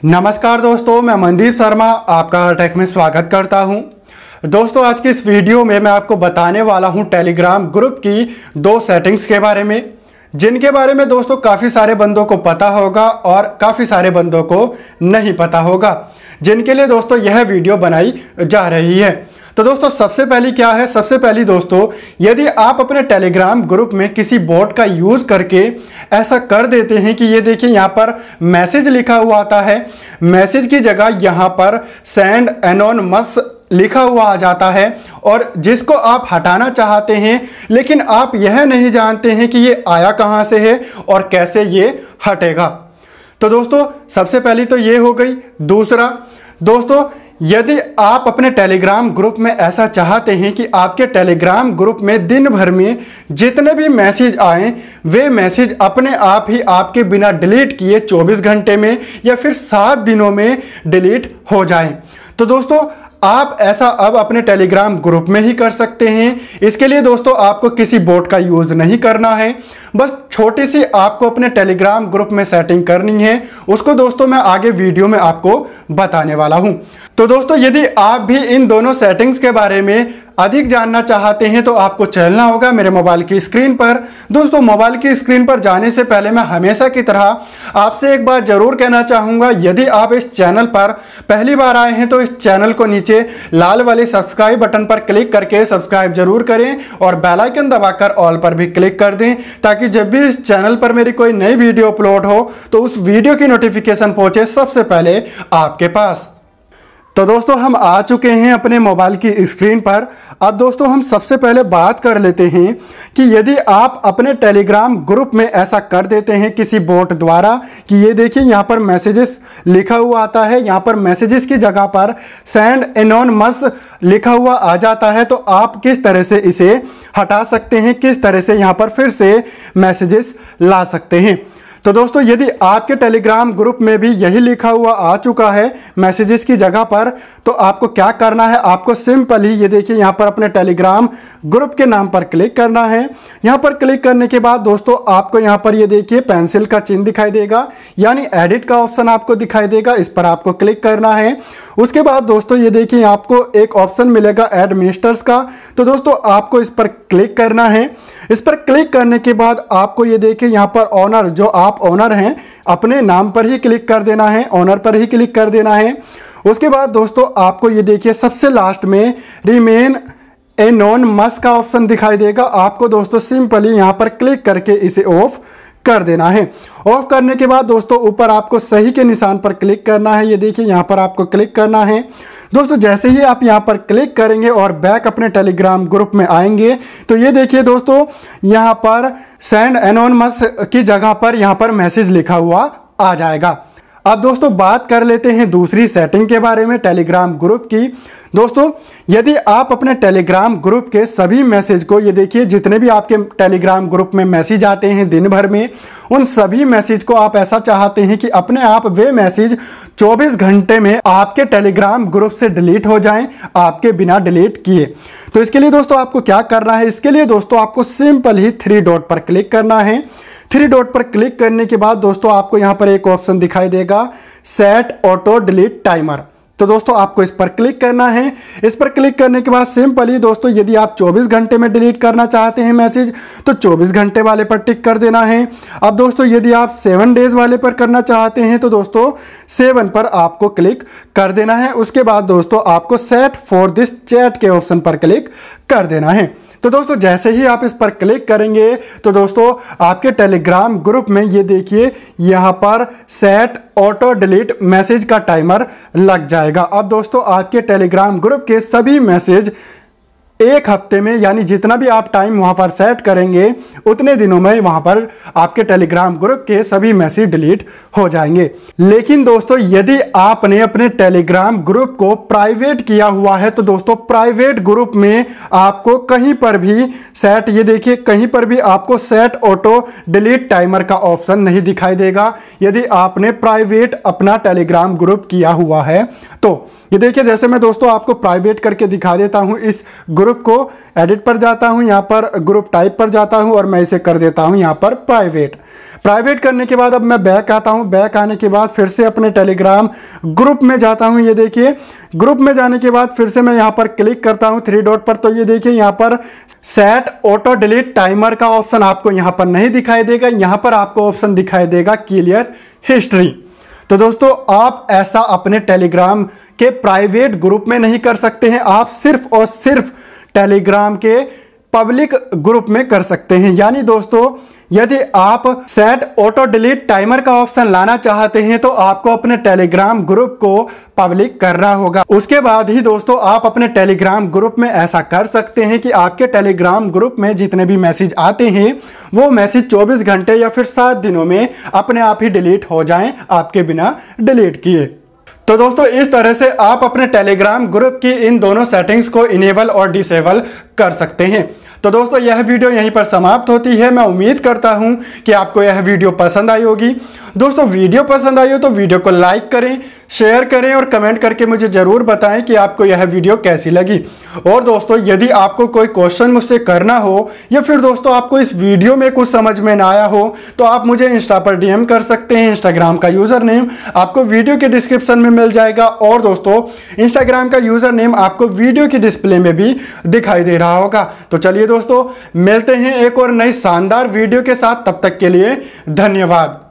नमस्कार दोस्तों, मैं मनदीप शर्मा आपका हरटेक में स्वागत करता हूं। दोस्तों, आज की इस वीडियो में मैं आपको बताने वाला हूं टेलीग्राम ग्रुप की दो सेटिंग्स के बारे में, जिनके बारे में दोस्तों काफ़ी सारे बंदों को पता होगा और काफ़ी सारे बंदों को नहीं पता होगा, जिनके लिए दोस्तों यह वीडियो बनाई जा रही है। तो दोस्तों सबसे पहली क्या है, सबसे पहली दोस्तों, यदि आप अपने टेलीग्राम ग्रुप में किसी बॉट का यूज़ करके ऐसा कर देते हैं कि ये देखिए यहाँ पर मैसेज लिखा हुआ आता है, मैसेज की जगह यहाँ पर सेंड एनोनिमस लिखा हुआ आ जाता है और जिसको आप हटाना चाहते हैं, लेकिन आप यह नहीं जानते हैं कि ये आया कहाँ से है और कैसे ये हटेगा। तो दोस्तों सबसे पहली तो ये हो गई। दूसरा दोस्तों, यदि आप अपने टेलीग्राम ग्रुप में ऐसा चाहते हैं कि आपके टेलीग्राम ग्रुप में दिन भर में जितने भी मैसेज आए वे मैसेज अपने आप ही आपके बिना डिलीट किए 24 घंटे में या फिर 7 दिनों में डिलीट हो जाएं, तो दोस्तों आप ऐसा अब अपने टेलीग्राम ग्रुप में ही कर सकते हैं। इसके लिए दोस्तों आपको किसी बोट का यूज़ नहीं करना है, बस छोटी सी आपको अपने टेलीग्राम ग्रुप में सेटिंग करनी है। उसको दोस्तों मैं आगे वीडियो में आपको बताने वाला हूं। तो दोस्तों यदि आप भी इन दोनों सेटिंग्स के बारे में अधिक जानना चाहते हैं तो आपको चलना होगा मेरे मोबाइल की स्क्रीन पर। दोस्तों मोबाइल की स्क्रीन पर जाने से पहले मैं हमेशा की तरह आपसे एक बात जरूर कहना चाहूँगा, यदि आप इस चैनल पर पहली बार आए हैं तो इस चैनल को नीचे लाल वाले सब्सक्राइब बटन पर क्लिक करके सब्सक्राइब जरूर करें और बेल आइकन दबाकर ऑल पर भी क्लिक कर दें, ताकि जब भी इस चैनल पर मेरी कोई नई वीडियो अपलोड हो तो उस वीडियो की नोटिफिकेशन पहुंचे सबसे पहले आपके पास। तो दोस्तों हम आ चुके हैं अपने मोबाइल की स्क्रीन पर। अब दोस्तों हम सबसे पहले बात कर लेते हैं कि यदि आप अपने टेलीग्राम ग्रुप में ऐसा कर देते हैं किसी बोट द्वारा कि ये देखिए यहाँ पर मैसेजेस लिखा हुआ आता है, यहाँ पर मैसेजेस की जगह पर सेंड एनोनिमस लिखा हुआ आ जाता है, तो आप किस तरह से इसे हटा सकते हैं, किस तरह से यहाँ पर फिर से मैसेजेस ला सकते हैं। तो दोस्तों यदि आपके टेलीग्राम ग्रुप में भी यही लिखा हुआ आ चुका है मैसेजेस की जगह पर, तो आपको क्या करना है, आपको सिंपल ही ये देखिए यहाँ पर अपने टेलीग्राम ग्रुप के नाम पर क्लिक करना है। यहाँ पर क्लिक करने के बाद दोस्तों आपको यहाँ पर ये देखिए पेंसिल का चिन्ह दिखाई देगा, यानी एडिट का ऑप्शन आपको दिखाई देगा, इस पर आपको क्लिक करना है। उसके बाद दोस्तों ये देखिए आपको एक ऑप्शन मिलेगा ऐड मिनिस्टर्स का, तो दोस्तों आपको इस पर क्लिक करना है। इस पर क्लिक करने के बाद आपको ये देखिए यहाँ पर ऑनर, जो आप ऑनर हैं अपने नाम पर ही क्लिक कर देना है, ऑनर पर ही क्लिक कर देना है। उसके बाद दोस्तों आपको ये देखिए सबसे लास्ट में रिमेन एनोनिमस का ऑप्शन दिखाई देगा, आपको दोस्तों सिंपली यहाँ पर क्लिक करके इसे ऑफ कर देना है। ऑफ करने के बाद दोस्तों ऊपर आपको सही के निशान पर क्लिक करना है, ये देखिए यहाँ पर आपको क्लिक करना है। दोस्तों जैसे ही आप यहाँ पर क्लिक करेंगे और बैक अपने टेलीग्राम ग्रुप में आएंगे तो ये देखिए दोस्तों यहाँ पर सेंड एनोनिमस की जगह पर यहाँ पर मैसेज लिखा हुआ आ जाएगा। अब दोस्तों बात कर लेते हैं दूसरी सेटिंग के बारे में टेलीग्राम ग्रुप की। दोस्तों यदि आप अपने टेलीग्राम ग्रुप के सभी मैसेज को, ये देखिए जितने भी आपके टेलीग्राम ग्रुप में मैसेज आते हैं दिन भर में, उन सभी मैसेज को आप ऐसा चाहते हैं कि अपने आप वे मैसेज 24 घंटे में आपके टेलीग्राम ग्रुप से डिलीट हो जाएं आपके बिना डिलीट किए, तो इसके लिए दोस्तों आपको क्या करना है, इसके लिए दोस्तों आपको सिंपल ही 3 डॉट पर क्लिक करना है। 3 डॉट पर क्लिक करने के बाद दोस्तों आपको यहाँ पर एक ऑप्शन दिखाई देगा सेट ऑटो डिलीट टाइमर, तो दोस्तों आपको इस पर क्लिक करना है। इस पर क्लिक करने के बाद सिंपली दोस्तों यदि आप 24 घंटे में डिलीट करना चाहते हैं मैसेज तो 24 घंटे वाले पर टिक कर देना है। अब दोस्तों यदि आप 7 डेज वाले पर करना चाहते हैं तो दोस्तों 7 पर आपको क्लिक कर देना है। उसके बाद दोस्तों आपको सेट फॉर दिस चैट के ऑप्शन पर क्लिक कर देना है। तो दोस्तों जैसे ही आप इस पर क्लिक करेंगे तो दोस्तों आपके टेलीग्राम ग्रुप में ये देखिए यहाँ पर सेट ऑटो डिलीट मैसेज का टाइमर लग जाएगा। अब दोस्तों आपके टेलीग्राम ग्रुप के सभी मैसेज 1 हफ्ते में, यानी जितना भी आप टाइम वहां पर सेट करेंगे उतने दिनों में वहां पर आपके टेलीग्राम ग्रुप के सभी मैसेज डिलीट हो जाएंगे। लेकिन दोस्तों यदि आपने अपने टेलीग्राम ग्रुप को प्राइवेट किया हुआ है तो दोस्तों प्राइवेट ग्रुप में आपको कहीं पर भी सेट, ये देखिए कहीं पर भी आपको सेट ऑटो डिलीट टाइमर का ऑप्शन नहीं दिखाई देगा यदि आपने प्राइवेट अपना टेलीग्राम ग्रुप किया हुआ है। तो ये देखिए जैसे मैं दोस्तों आपको प्राइवेट करके दिखा देता हूं इस ग्रुप ग्रुप को एडिट पर जाता हूं, यहां पर ग्रुप टाइप पर जाता हूं और मैं इसे कर देता हूं यहां पर प्राइवेट। प्राइवेट करने के बाद अब मैं बैक आता हूं। बैक आने के बाद फिर से अपने टेलीग्राम ग्रुप में जाता हूं। ये देखिए ग्रुप में जाने के बाद फिर से मैं यहां पर क्लिक करता हूं 3 डॉट पर। तो ये देखिए यहां पर सेट ऑटो डिलीट टाइमर का ऑप्शन आपको यहां पर नहीं दिखाई देगा, यहां पर आपको ऑप्शन दिखाई देगा क्लियर हिस्ट्री। तो दोस्तों आप ऐसा अपने टेलीग्राम के प्राइवेट ग्रुप में नहीं कर सकते हैं, आप सिर्फ और सिर्फ टेलीग्राम के पब्लिक ग्रुप में कर सकते हैं। यानी दोस्तों यदि आप सेट ऑटो डिलीट टाइमर का ऑप्शन लाना चाहते हैं तो आपको अपने टेलीग्राम ग्रुप को पब्लिक करना होगा। उसके बाद ही दोस्तों आप अपने टेलीग्राम ग्रुप में ऐसा कर सकते हैं कि आपके टेलीग्राम ग्रुप में जितने भी मैसेज आते हैं वो मैसेज 24 घंटे या फिर 7 दिनों में अपने आप ही डिलीट हो जाएं, आपके बिना डिलीट किए। तो दोस्तों इस तरह से आप अपने टेलीग्राम ग्रुप की इन दोनों सेटिंग्स को इनेबल और डिसेबल कर सकते हैं। तो दोस्तों यह वीडियो यहीं पर समाप्त होती है। मैं उम्मीद करता हूं कि आपको यह वीडियो पसंद आई होगी। दोस्तों वीडियो पसंद आई हो तो वीडियो को लाइक करें, शेयर करें और कमेंट करके मुझे जरूर बताएं कि आपको यह वीडियो कैसी लगी। और दोस्तों यदि आपको कोई क्वेश्चन मुझसे करना हो या फिर दोस्तों आपको इस वीडियो में कुछ समझ में ना आया हो तो आप मुझे इंस्टा पर डीएम कर सकते हैं। इंस्टाग्राम का यूजर नेम आपको वीडियो के डिस्क्रिप्शन में मिल जाएगा और दोस्तों इंस्टाग्राम का यूजर नेम आपको वीडियो की डिस्प्ले में भी दिखाई दे रहा होगा। तो चलिए दोस्तों मिलते हैं एक और नई शानदार वीडियो के साथ, तब तक के लिए धन्यवाद।